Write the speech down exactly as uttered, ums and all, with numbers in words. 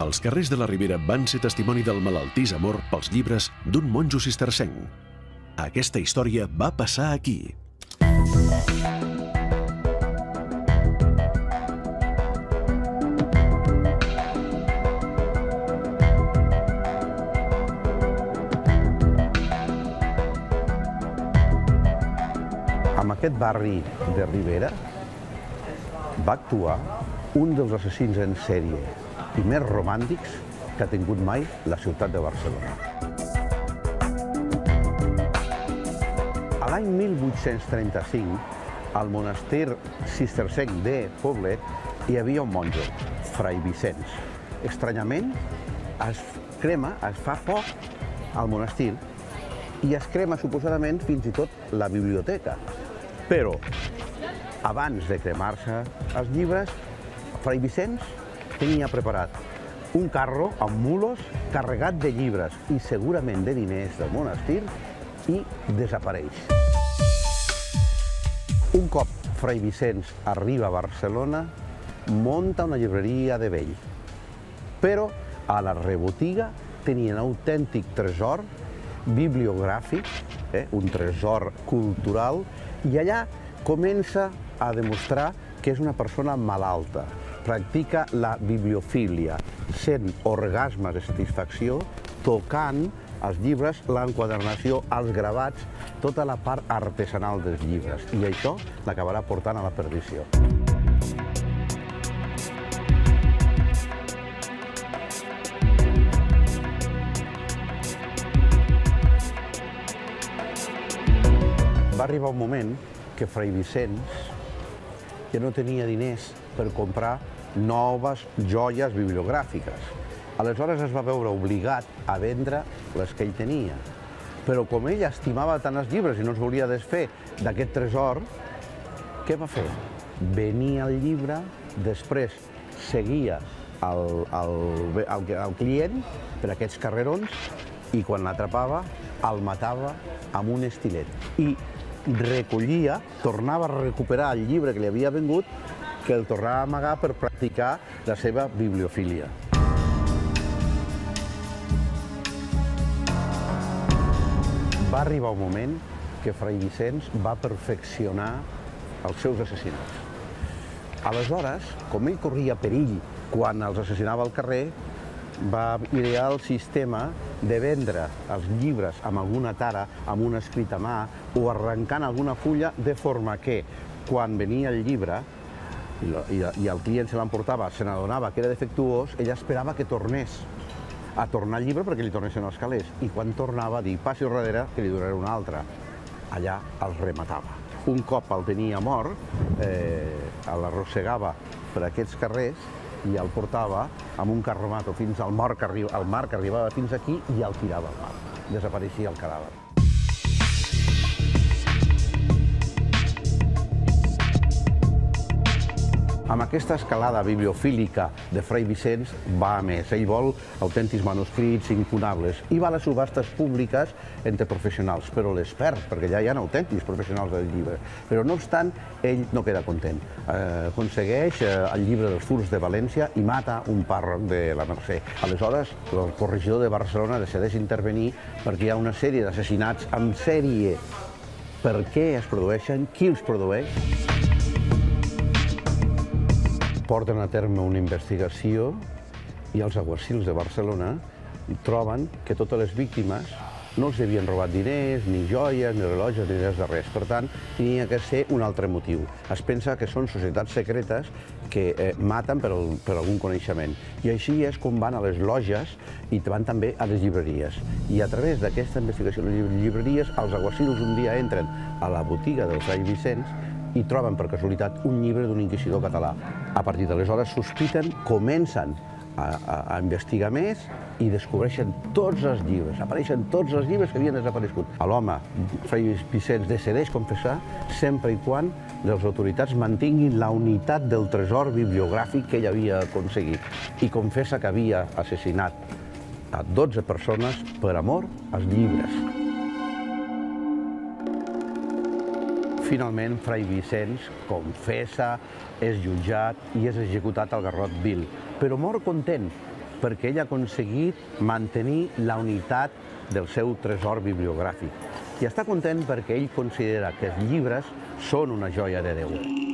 Els carrers de la Ribera van ser testimoni del malaltís amor pels llibres d'un monjo cistercenc. Aquesta història va passar aquí. En aquest barri de Ribera va actuar un dels assassins en sèrie i més romàntics que ha tingut mai la ciutat de Barcelona. A l'any mil vuit-cents trenta-cinc, al monestir cistercenc de Poblet, hi havia un monjo, Fray Vicenç. Estranyament, es crema, es fa foc al monestir i es crema suposadament fins i tot la biblioteca. Però, abans de cremar-se els llibres, Fray Vicenç tenia preparat un carro amb mulos carregat de llibres i segurament de diners del monestir i desapareix. Un cop Fray Vicenç arriba a Barcelona, munta una llibreria de vell. Però a la rebotiga tenia un autèntic tresor bibliogràfic, eh, un tresor cultural, i allà comença a demostrar que és una persona malalta. Practica la bibliofília, sent orgasmes de satisfacció, tocant els llibres, l'enquadernació, els gravats, tota la part artesanal dels llibres. I això l'acabarà portant a la perdició. Va arribar un moment que Fray Vicenç ja no tenia diners per comprar noves joies bibliogràfiques. Aleshores es va veure obligat a vendre les que ell tenia. Però com ell estimava tant els llibres i no es volia desfer d'aquest tresor, què va fer? Venia el llibre, després seguia el, el, el, el client per aquests carrerons i quan l'atrapava el matava amb un estilet. I recollia, tornava a recuperar el llibre que li havia vengut, que el tornava a amagar per practicar la seva bibliofília. Va arribar un moment que Fray Vicenç va perfeccionar els seus assassinats. Aleshores, com ell corria perill quan els assassinava al carrer, va idear el sistema de vendre els llibres amb alguna tara, amb un escrit a mà o arrencant alguna fulla, de forma que quan venia el llibre i el client se l'emportava, se n'adonava que era defectuós, ella esperava que tornés a tornar el llibre perquè li tornessin els calés. I quan tornava a dir, passi al darrere, que li donaré un altre. Allà els rematava. Un cop el tenia mort, l'arrossegava per aquests carrers i el portava amb un carromato fins al mar que arribava fins aquí i el tirava al mar. Desapareixia el cadàver. Amb aquesta escalada bibliofílica de Fray Vicenç va a més. Ell vol autèntics manuscrits incunables i va a les subhastes públiques entre professionals, però les perd, perquè ja hi ha autèntics professionals del llibre. Però no obstant, ell no queda content. Aconsegueix el llibre dels furs de València i mata un pàrroc de la Mercè. Aleshores, el corregidor de Barcelona decideix intervenir perquè hi ha una sèrie d'assassinats en sèrie. Per què es produeixen? Qui els produeix? Porten a terme una investigació i els aguacils de Barcelona troben que totes les víctimes no els havien robat diners, ni joies, ni rellotges, ni res de res. Per tant, tenia que ser un altre motiu. Es pensa que són societats secretes que maten per algun coneixement. I així és com van a les lògies i van també a les llibreries. I a través d'aquesta investigació de les llibreries, els aguacils un dia entren a la botiga del Fray Vicenç i troben per casualitat un llibre d'un inquisidor català. A partir d'aleshores sospiten, comencen a investigar més i descobreixen tots els llibres, apareixen tots els llibres que havien desaparegut. L'home, Fray Vicenç, decideix confessar sempre i quan les autoritats mantinguin la unitat del tresor bibliogràfic que ell havia aconseguit i confessa que havia assassinat a dotze persones per amor als llibres. Finalment, Fray Vicenç confessa, és jutjat i és executat al garrot vil, però mor content perquè ell ha aconseguit mantenir la unitat del seu tresor bibliogràfic. I està content perquè ell considera que els llibres són una joia de Déu.